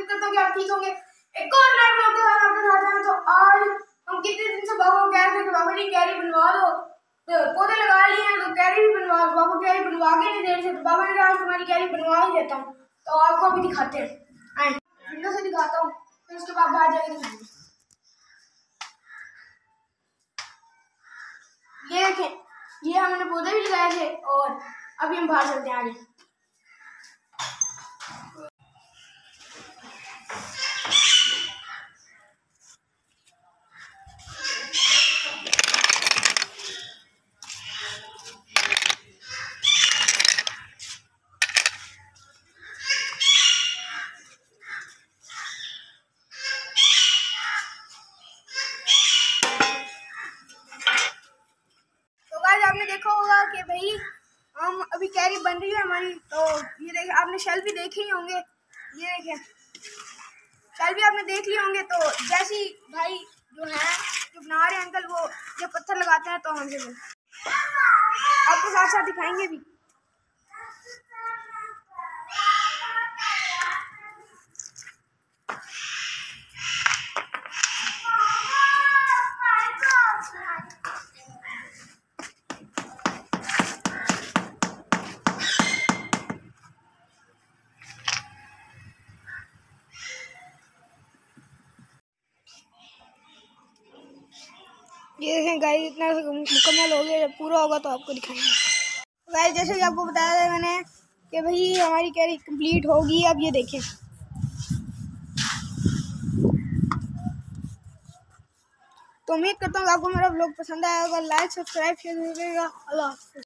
उम्मीद करता हूँ कि आप ठीक होंगे। एक और नए ब्लॉग के साथ आपके साथ हैं। तो आज हम कितने दिन से बाबा को कह रहे थे कि बाबा जी कैरी बनवा दो, तो पौधे लगा लिए हैं तो कैरी भी बनवा दो। बाबा कैरी बनवा के नहीं दे रहे थे, तो बाबा ने कहा आज तुम्हारी कैरी बनवा ही देता हूँ। तो आपको अभी दिखाते हैं, विंडो से दिखाता हूँ, फिर उसके बाद बाहर जाके दिखाएंगे। ये देखें, ये हमने पौधे भी लगाए थे और अभी हम बाहर चलते हैं आगे। आपने देखा होगा कि भाई हम अभी कैरी बन रही है हमारी। तो ये देखिए, आपने शेल भी देखे ही होंगे, ये देखिए शेल भी आपने देख लिए होंगे। तो जैसी भाई जो है जो बना रहे अंकल, वो जब पत्थर लगाते हैं तो हमसे आपको साथ साथ दिखाएंगे भी। ये देखें गाइस, इतना मुकम्मल हो गया, जब पूरा होगा तो आपको दिखाएंगे। गाइस जैसे कि आपको बताया था मैंने कि भाई हमारी कैरी कंप्लीट होगी। अब ये देखें, तो उम्मीद करता हूँ कि आपको मेरा व्लॉग पसंद आया होगा। लाइक सब्सक्राइब शेयर करिएगा। अल्लाह हाफ़िज़।